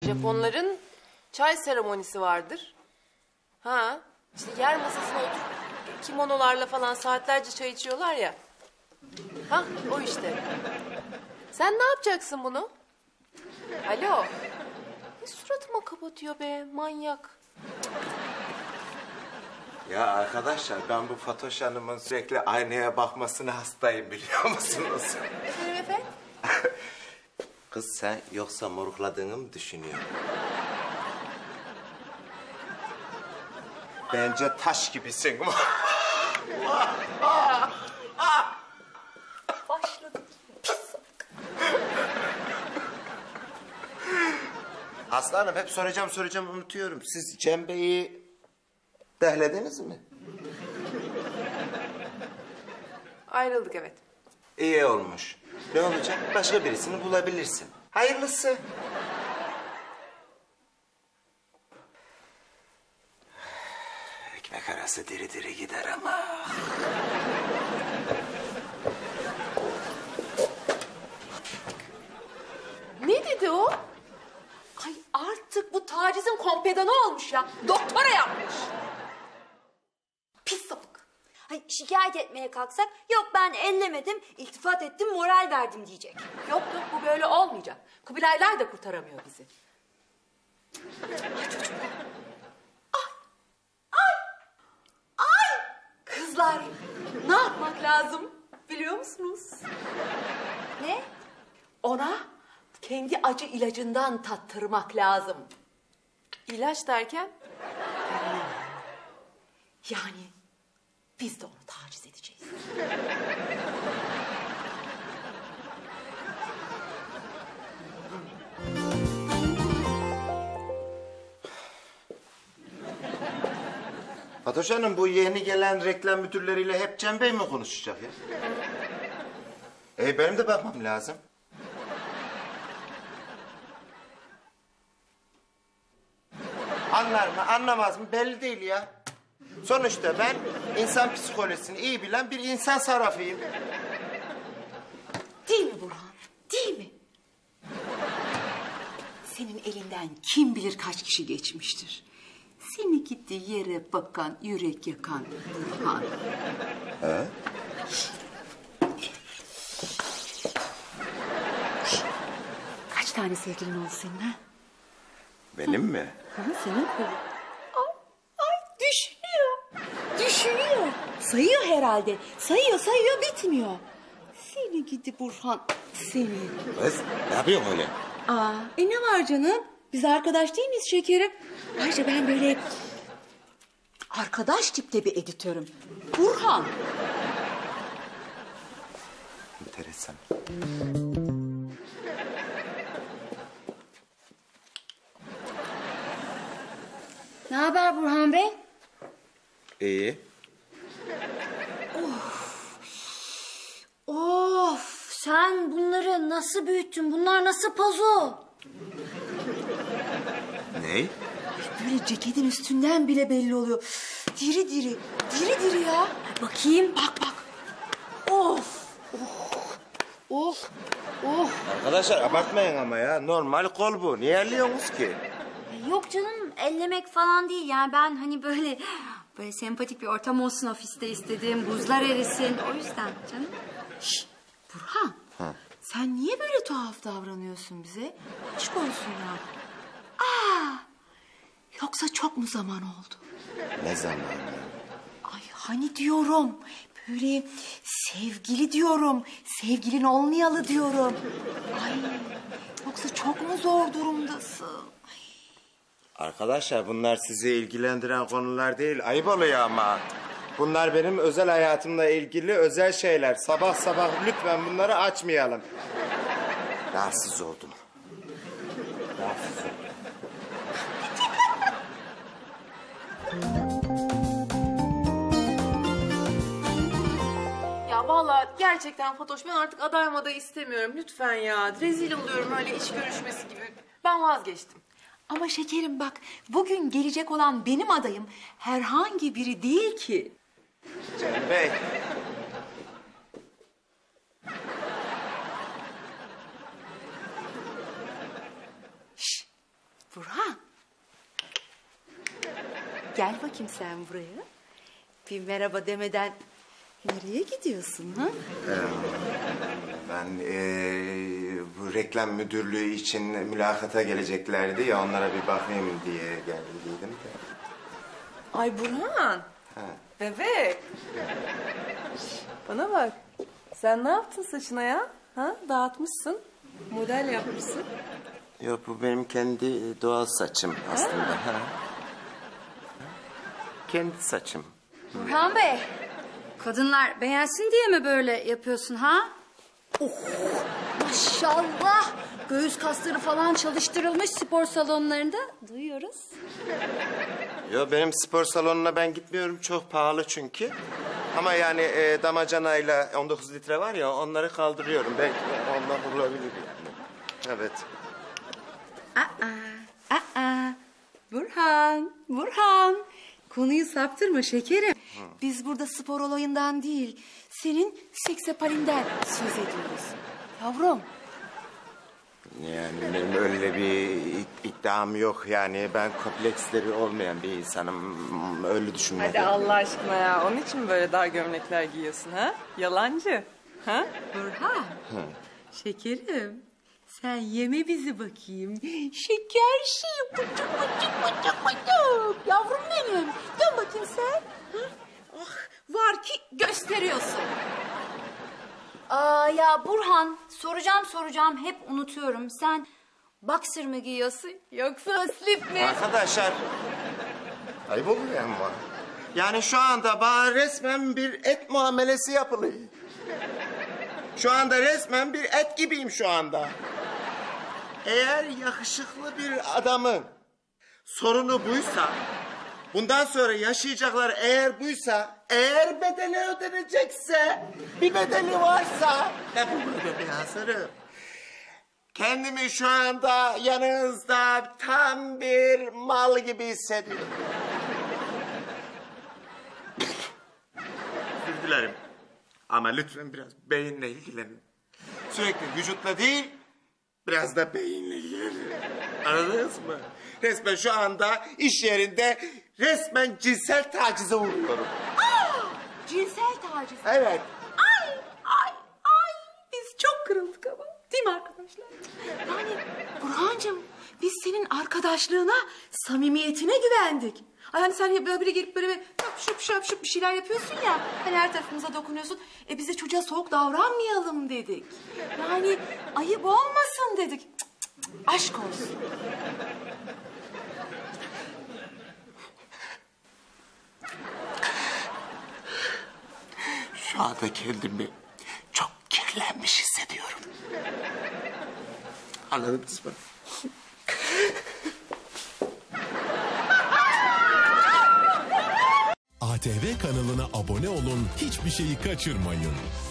Japonların çay seremonisi vardır. Ha, işte yer masasına oturup kimonolarla falan saatlerce çay içiyorlar ya. Ha, o işte. Sen ne yapacaksın bunu? Alo. Ne suratıma kapatıyor be manyak. Ya arkadaşlar ben bu Fatoş Hanım'ın sürekli aynaya bakmasına hastayım biliyor musunuz? Efendim efendim? Kız sen yoksa morukladığını mı düşünüyorsun? Bence taş gibisin. Başladık. Aslanım hep soracağım unutuyorum. Siz Cem Bey'i dehlediniz mi? Ayrıldık evet. İyi olmuş. Ne olacak? Başka birisini bulabilirsin. Hayırlısı. Ekmek arası diri diri gider ama. Ne dedi o? Ay artık bu tacizin kompedanı olmuş ya. Doktora yapmış. Pis sapık. Ay şikayet etmeye kalksak yok ben ellemedim, iltifat ettim, moral verdim diyecek. Yok bu böyle olmayacak. Kubilaylar da kurtaramıyor bizi. Ay çocuklar. Ay. Kızlar ne yapmak lazım biliyor musunuz? Ne? Ona kendi acı ilacından tattırmak lazım. İlaç derken? Yani biz de onu taciz edeceğiz. Fatoş Hanım bu yeni gelen reklam müdürleriyle hep Cem Bey mi konuşacak ya? Benim de bakmam lazım. Anlar mı anlamaz mı belli değil ya. Sonuçta ben insan psikolojisini iyi bilen bir insan sarrafıyım. Değil mi Burhan? Değil mi? Senin elinden kim bilir kaç kişi geçmiştir. Seni gitti yere bakan, yürek yakan Burhan. He? Kaç tane sevgilin oldu senin ha? Benim mi? Senin kolu. Ay düşünüyor. Düşünüyor. Sayıyor herhalde. Sayıyor bitmiyor. Seni gidi Burhan seni. Kız ne yapıyorsun öyle? Ne var canım? Biz arkadaş değil miyiz şekerim? Ayrıca ben böyle arkadaş tipte bir editörüm. Burhan. Enteresan. Ne haber Burhan Bey? İyi. Of, sen bunları nasıl büyüttün? Bunlar nasıl pazo? Ney? Böyle ceketin üstünden bile belli oluyor. Diri diri ya. Bakayım. Bak. Of. Arkadaşlar abartmayın ama ya. Normal kol bu. Niye elliyorsunuz ki? Yok canım, ellemek falan değil. Yani ben hani böyle sempatik bir ortam olsun ofiste istediğim, buzlar erisin. O yüzden canım. Şişt, Burhan. Ha. Sen niye böyle tuhaf davranıyorsun bize? Aşk olsun ya. Yoksa çok mu zaman oldu? Ne zaman? Ay hani diyorum. Böyle sevgili diyorum. Sevgilin olmayalı diyorum. Ay yoksa çok mu zor durumdasın? Arkadaşlar bunlar sizi ilgilendiren konular değil. Ayıp oluyor ama. Bunlar benim özel hayatımla ilgili özel şeyler. Sabah lütfen bunları açmayalım. Rahatsız oldum. Ya vallahi gerçekten Fatoş ben artık aday maday istemiyorum lütfen ya. Rezil oluyorum öyle iş görüşmesi gibi. Ben vazgeçtim. Ama şekerim bak bugün gelecek olan benim adayım herhangi biri değil ki. Cem Bey. Şş, Burhan. Gel bakayım sen buraya. Bir merhaba demeden nereye gidiyorsun ha? Ben bu reklam müdürlüğü için mülakata geleceklerdi ya, onlara bir bakayım diye geldiydim de. Ay Burhan. Ha. Bebek. Bana bak. Sen ne yaptın saçına ya? Ha? Dağıtmışsın. Model yapmışsın. Yok, bu benim kendi doğal saçım aslında. Ha. Kendi saçım. Burhan Bey, kadınlar beğensin diye mi böyle yapıyorsun ha? Oh, maşallah. Göğüs kasları falan çalıştırılmış spor salonlarında. Duyuyoruz. Yok, benim spor salonuna ben gitmiyorum. Çok pahalı çünkü. Ama yani damacanayla 19 litre var ya, onları kaldırıyorum. Belki ondan olabilir yani. Evet. Burhan. Konuyu saptırma şekerim. Biz burada spor olayından değil, senin seksapalinden söz ediyoruz. Yavrum. Yani benim öyle bir iddiam yok yani. Ben kompleksleri olmayan bir insanım. Öyle düşünmedim. Hadi Allah aşkına ya. Onun için mi böyle dar gömlekler giyiyorsun ha? Yalancı. Ha? Burhan. Şekerim. Sen yeme bizi bakayım. Şeker şey. Bıcık. Yavrum benim. Dön bakayım sen. Ha? Ah, var ki gösteriyorsun. Aa, ya Burhan, soracağım hep unutuyorum. Sen boxer mı giyiyorsun yoksa slip mi? Arkadaşlar, ayıp oluyor ama. Yani şu anda bana resmen bir et muamelesi yapılıyor. Şu anda resmen bir et gibiyim şu anda. Eğer yakışıklı bir adamın sorunu buysa, bundan sonra yaşayacaklar eğer buysa, eğer bedeli ödenecekse, bir bedeli varsa, ben bu bedeli hazırım. Kendimi şu anda yanınızda tam bir mal gibi hissediyorum. Özür dilerim. Ama lütfen biraz beyinle ilgilenin. Sürekli vücutla değil, biraz da beyinle ilgilenin. Anladınız mı? Resmen şu anda iş yerinde resmen cinsel tacize uğruyorum. Cinsel taciz. Evet. Ay. Biz çok kırıldık ama. Değil mi arkadaşlar? Yani Burhancığım, biz senin arkadaşlığına, samimiyetine güvendik. Ay hani sen böyle gelip böyle şıp bir şeyler yapıyorsun ya. Hani her tarafımıza dokunuyorsun. Biz de çocuğa soğuk davranmayalım dedik. Yani ayıp olmasın dedik. Cık, aşk olsun. Şu anda kendimi çok kirlenmiş hissediyorum. Anladınız mı? ATV kanalına abone olun, hiçbir şeyi kaçırmayın.